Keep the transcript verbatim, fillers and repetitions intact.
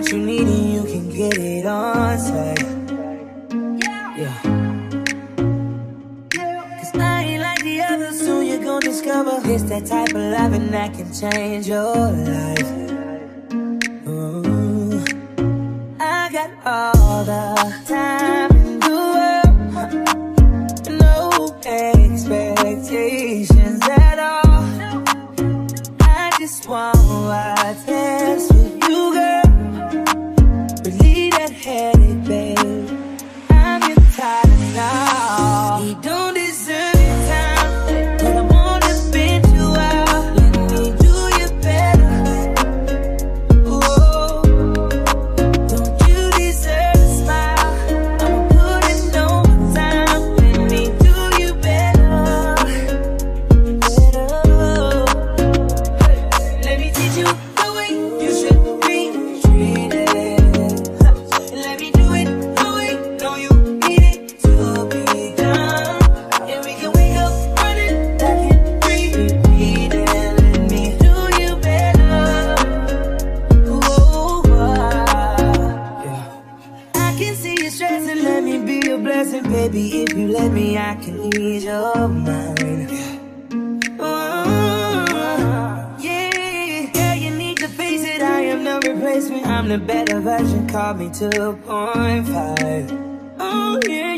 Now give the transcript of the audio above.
what you need and you can get it on site. Yeah. Cause I ain't like the others, soon you're gonna discover it's that type of loving that can change your life. Ooh. I got all the time in the world, no expectations at all. I just want what's best for you, girl. Relieve that headache, babe. I'm getting tired of now. You don't deserve your time, but I wanna spend you out. Let me do you better. Whoa. Don't you deserve a smile? I'ma put in overtime. Let me do you better. Better. Let me teach you the way you should be treated. Let me do it the way know you need it to be done. And we can wake up running back and repeat it. Let me do you better. Whoa, yeah. I can see you stressing, let me be your blessing, baby. If you let me, I can ease your mind. Ooh, yeah, yeah, you need to face it. I am no replacement. I'm the better version. Call me two point five. Oh yeah.